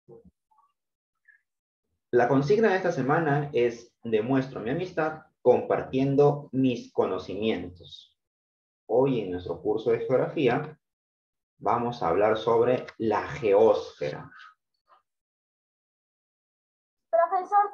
La consigna de esta semana es: demuestro mi amistad compartiendo mis conocimientos. Hoy en nuestro curso de geografía vamos a hablar sobre la geósfera. Profesor,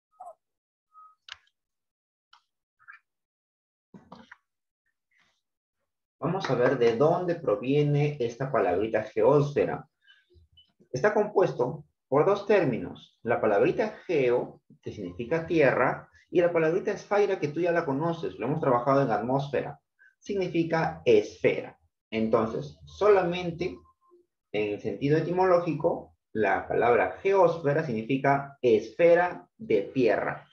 Vamos a ver de dónde proviene esta palabrita geósfera. Está compuesto por dos términos: la palabrita geo, que significa tierra, y la palabrita esfera, que tú ya la conoces, lo hemos trabajado en atmósfera, significa esfera. Entonces, solamente en el sentido etimológico, la palabra geósfera significa esfera de tierra.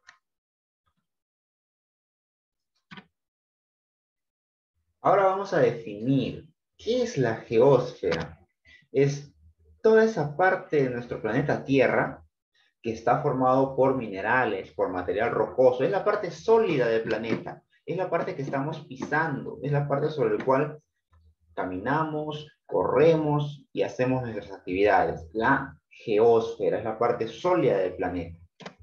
Ahora vamos a definir qué es la geósfera. Es toda esa parte de nuestro planeta Tierra que está formado por minerales, por material rocoso. Es la parte sólida del planeta. Es la parte que estamos pisando. Es la parte sobre la cual caminamos, corremos y hacemos nuestras actividades. La geósfera es la parte sólida del planeta.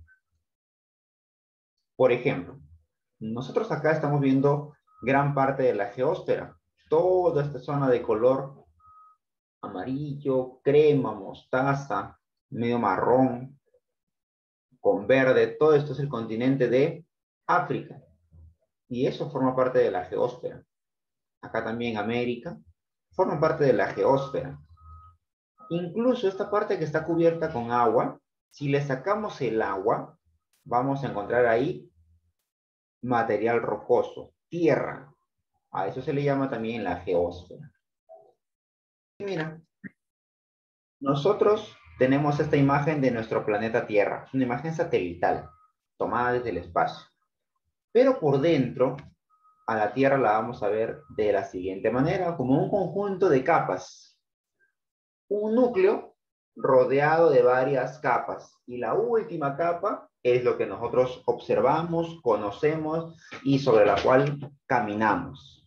Por ejemplo, nosotros acá estamos viendo gran parte de la geósfera. Toda esta zona de color amarillo, crema, mostaza, medio marrón, con verde, todo esto es el continente de África. Y eso forma parte de la geósfera. Acá también América forma parte de la geósfera. Incluso esta parte que está cubierta con agua, si le sacamos el agua, vamos a encontrar ahí material rocoso, tierra. A eso se le llama también la geósfera. Y mira, nosotros tenemos esta imagen de nuestro planeta Tierra, una imagen satelital, tomada desde el espacio. Pero por dentro, a la Tierra la vamos a ver de la siguiente manera, como un conjunto de capas. Un núcleo rodeado de varias capas. Y la última capa es lo que nosotros observamos, conocemos y sobre la cual caminamos.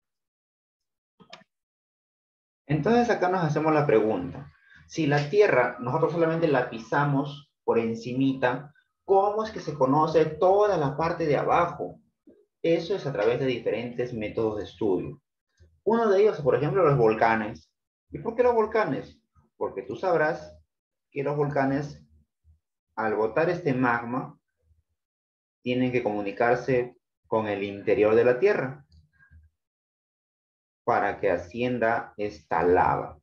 Entonces acá nos hacemos la pregunta: si la Tierra nosotros solamente la pisamos por encimita, ¿cómo es que se conoce toda la parte de abajo? Eso es a través de diferentes métodos de estudio. Uno de ellos, por ejemplo, los volcanes. ¿Y por qué los volcanes? Porque tú sabrás que los volcanes, al botar este magma, tienen que comunicarse con el interior de la Tierra para que ascienda esta lava.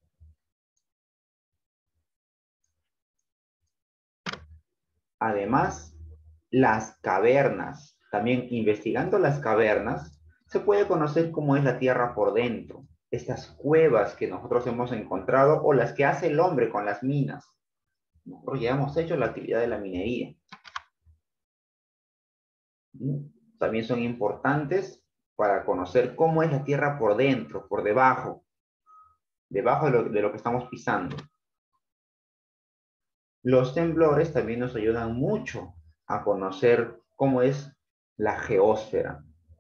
Además, las cavernas. También investigando las cavernas, se puede conocer cómo es la Tierra por dentro. Estas cuevas que nosotros hemos encontrado o las que hace el hombre con las minas. Nosotros ya hemos hecho la actividad de la minería. También son importantes para conocer cómo es la Tierra por dentro, por debajo, debajo de lo que estamos pisando. Los temblores también nos ayudan mucho a conocer cómo es la geósfera.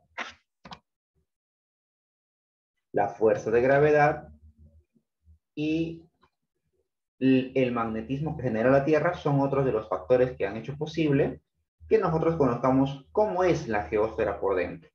La fuerza de gravedad y el magnetismo que genera la Tierra son otros de los factores que han hecho posible que nosotros conozcamos cómo es la geósfera por dentro.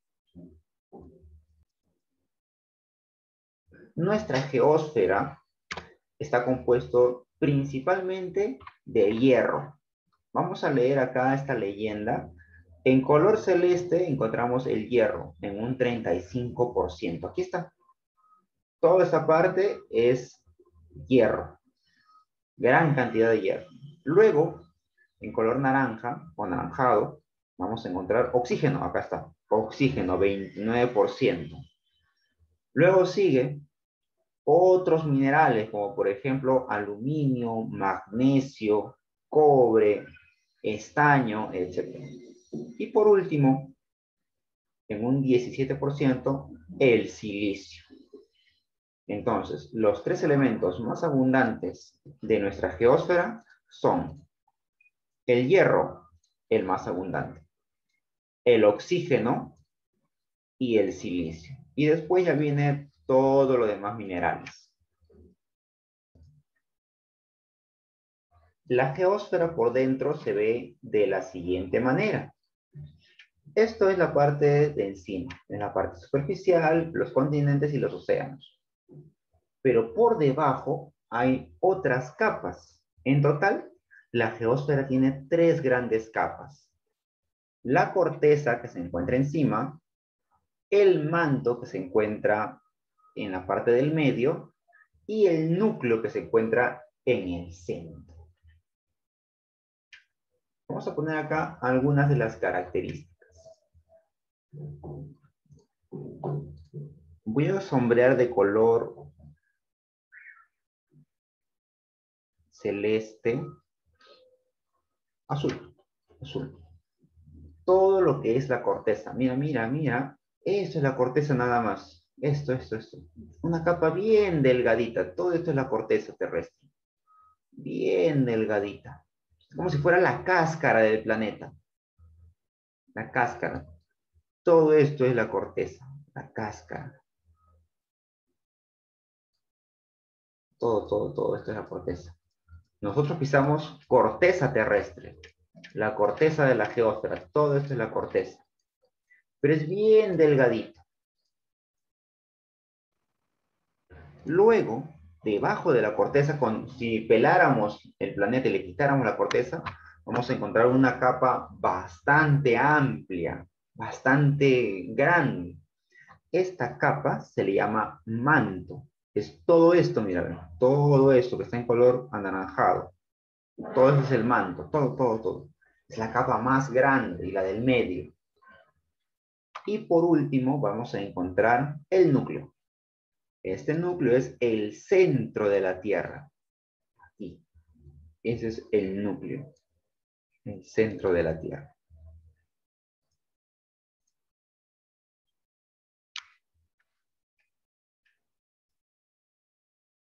Nuestra geósfera está compuesto principalmente de hierro. Vamos a leer acá esta leyenda. En color celeste encontramos el hierro en un 35%. Aquí está. Toda esta parte es hierro. Gran cantidad de hierro. Luego, en color naranja o anaranjado, vamos a encontrar oxígeno. Acá está. Oxígeno, 29%. Luego sigue otros minerales, como por ejemplo aluminio, magnesio, cobre, estaño, etc. Y por último, en un 17%, el silicio. Entonces, los tres elementos más abundantes de nuestra geósfera son el hierro, el más abundante, el oxígeno y el silicio. Y después ya viene todo lo demás minerales. La geósfera por dentro se ve de la siguiente manera. Esto es la parte de encima, en la parte superficial, los continentes y los océanos. Pero por debajo hay otras capas. En total, la geósfera tiene 3 grandes capas. La corteza que se encuentra encima, el manto que se encuentra en la parte del medio y el núcleo que se encuentra en el centro. Vamos a poner acá algunas de las características. Voy a sombrear de color celeste, azul, azul. Todo lo que es la corteza. Mira, mira, mira. Esto es la corteza nada más. Esto. Una capa bien delgadita. Todo esto es la corteza terrestre. Bien delgadita. Como si fuera la cáscara del planeta. La cáscara. Todo esto es la corteza. La cáscara. Todo esto es la corteza. Nosotros pisamos corteza terrestre. La corteza de la geósfera. Todo esto es la corteza. Pero es bien delgadita. Luego, debajo de la corteza, si peláramos el planeta y le quitáramos la corteza, vamos a encontrar una capa bastante amplia, bastante grande. Esta capa se le llama manto. Es todo esto, mira, todo esto que está en color anaranjado. Todo eso es el manto, todo. Es la capa más grande y la del medio. Y por último, vamos a encontrar el núcleo. Este núcleo es el centro de la Tierra. Aquí. Ese es el núcleo, el centro de la Tierra.